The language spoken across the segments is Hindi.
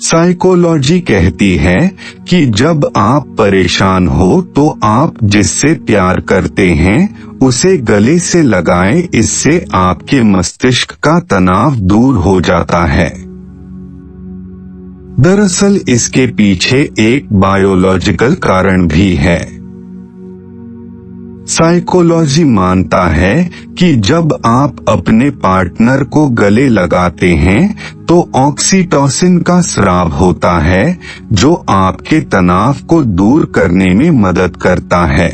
साइकोलॉजी कहती है कि जब आप परेशान हो तो आप जिससे प्यार करते हैं उसे गले से लगाएं, इससे आपके मस्तिष्क का तनाव दूर हो जाता है। दरअसल इसके पीछे एक बायोलॉजिकल कारण भी है। साइकोलॉजी मानता है कि जब आप अपने पार्टनर को गले लगाते हैं तो ऑक्सीटोसिन का स्राव होता है जो आपके तनाव को दूर करने में मदद करता है।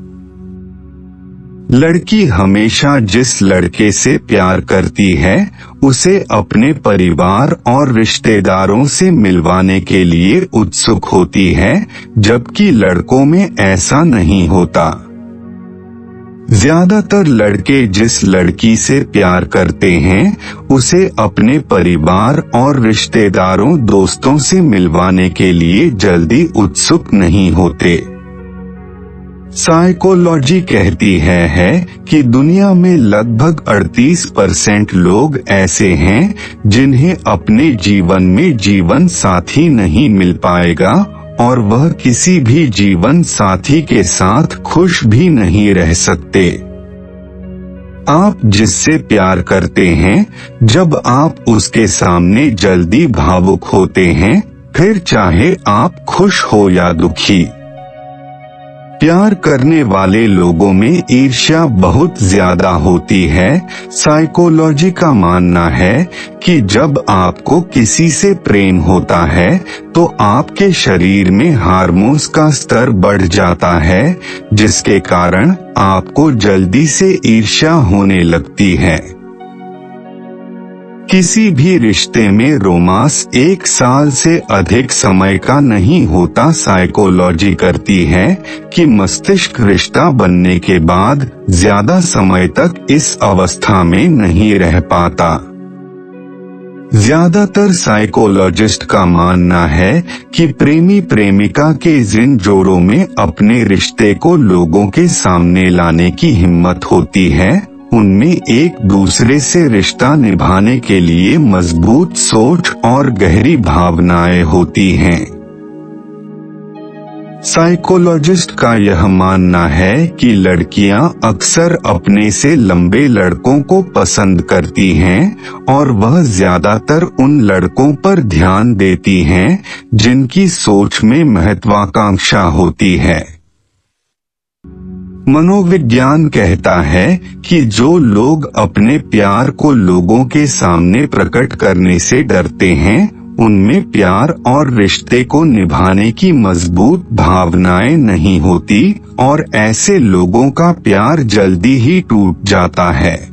लड़की हमेशा जिस लड़के से प्यार करती है उसे अपने परिवार और रिश्तेदारों से मिलवाने के लिए उत्सुक होती है, जबकि लड़कों में ऐसा नहीं होता। ज्यादातर लड़के जिस लड़की से प्यार करते हैं उसे अपने परिवार और रिश्तेदारों दोस्तों से मिलवाने के लिए जल्दी उत्सुक नहीं होते। साइकोलॉजी कहती है कि दुनिया में लगभग 38% लोग ऐसे हैं जिन्हें अपने जीवन में जीवन साथी नहीं मिल पाएगा और वह किसी भी जीवन साथी के साथ खुश भी नहीं रह सकते। आप जिससे प्यार करते हैं, जब आप उसके सामने जल्दी भावुक होते हैं, फिर चाहे आप खुश हो या दुखी। प्यार करने वाले लोगों में ईर्ष्या बहुत ज्यादा होती है। साइकोलॉजी का मानना है कि जब आपको किसी से प्रेम होता है तो आपके शरीर में हार्मोन्स का स्तर बढ़ जाता है, जिसके कारण आपको जल्दी से ईर्ष्या होने लगती है। किसी भी रिश्ते में रोमांस 1 साल से अधिक समय का नहीं होता। साइकोलॉजी करती है कि मस्तिष्क रिश्ता बनने के बाद ज्यादा समय तक इस अवस्था में नहीं रह पाता। ज्यादातर साइकोलॉजिस्ट का मानना है कि प्रेमी प्रेमिका के जिन जोड़ों में अपने रिश्ते को लोगों के सामने लाने की हिम्मत होती है, उनमें एक दूसरे से रिश्ता निभाने के लिए मजबूत सोच और गहरी भावनाएं होती हैं। साइकोलॉजिस्ट का यह मानना है कि लड़कियां अक्सर अपने से लंबे लड़कों को पसंद करती हैं और वह ज्यादातर उन लड़कों पर ध्यान देती हैं जिनकी सोच में महत्वाकांक्षा होती है। मनोविज्ञान कहता है कि जो लोग अपने प्यार को लोगों के सामने प्रकट करने से डरते हैं, उनमें प्यार और रिश्ते को निभाने की मजबूत भावनाएं नहीं होती और ऐसे लोगों का प्यार जल्दी ही टूट जाता है।